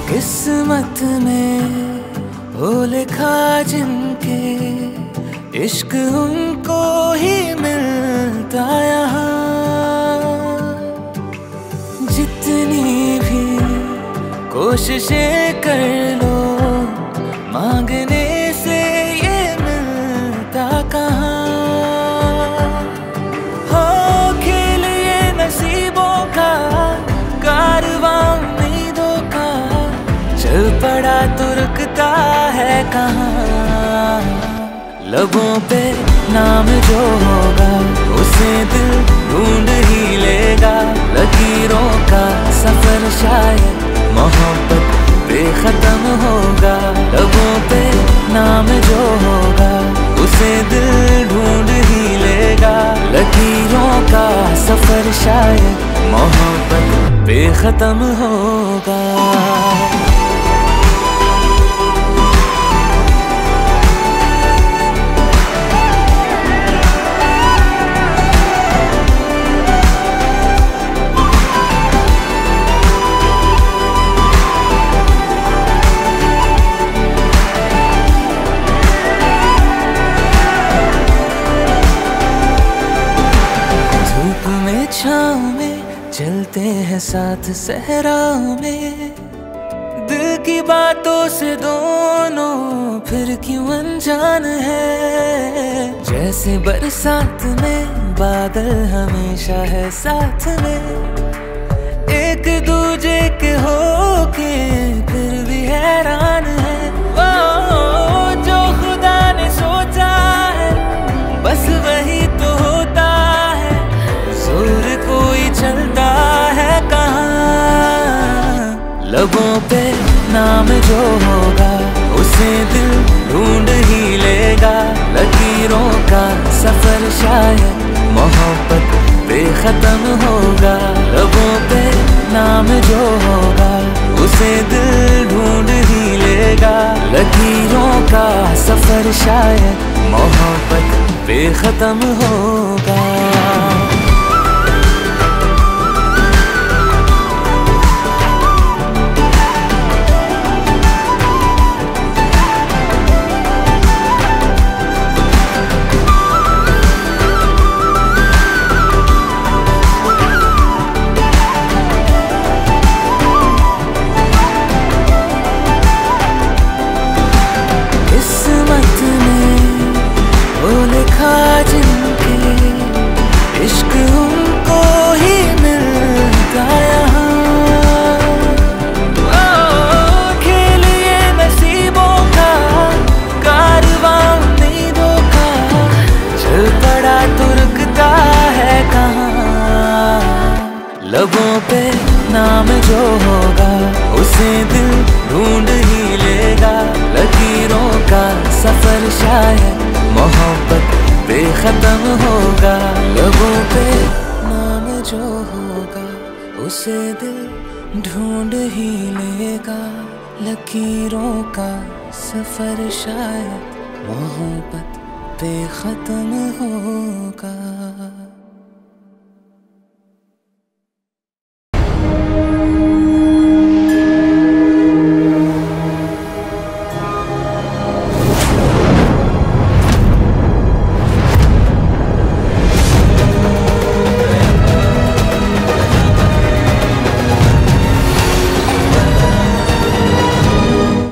किस्मत में वो लिखा जिनके इश्क उनको ही मिलता यहाँ। जितनी भी कोशिशें कर लो मांगने से ये मिलता कहाँ। हो खेल ये नसीबों का कारवां उम्मीदों का, चल पड़ा तो रुकता है कहाँ। लबों पे नाम जो होगा उसे दिल ढूंढ ही लेगा। लकीरों का सफर शायद मोहब्बत बेखत्म होगा। लबों पे नाम जो होगा उसे दिल ढूंढ ही लेगा। लकीरों का सफर शायद मोहब्बत बेखत्म होगा। छाँव में चलते हैं साथ सहराओं में, दिल की बातों से दोनों फिर क्यों अनजान है। जैसे बरसात में बादल हमेशा है साथ में, एक दूजे के होके फिर भी हैरान है। वो जो खुदा ने सोचा है बस वही तो होता है, जोर कोई चलता है कहाँ। लबों पे नाम जो होगा उसे दिल ढूंढ ही लेगा। लकीरों का सफर शायद मोहब्बत बेखत्म होगा। लबों पे नाम जो होगा उसे दिल ढूंढ ही लेगा। लकीरों का सफर शायद मोहब्बत बेखत्म होगा। जिनके इश्क उनको ही मिलता यहाँ। खेल ये नसीबों का कारवां उम्मीदों का, चल पड़ा तो रुकता है कहाँ। लबों पे नाम जो होगा उसे दिल ढूंढ ही लेगा। लकीरों का सफर शायद मोहब्बत बेखत्म होगा। लबों पे नाम जो होगा उसे दिल ढूंढ ही लेगा। लकीरों का सफर शायद मोहब्बत बेखत्म होगा।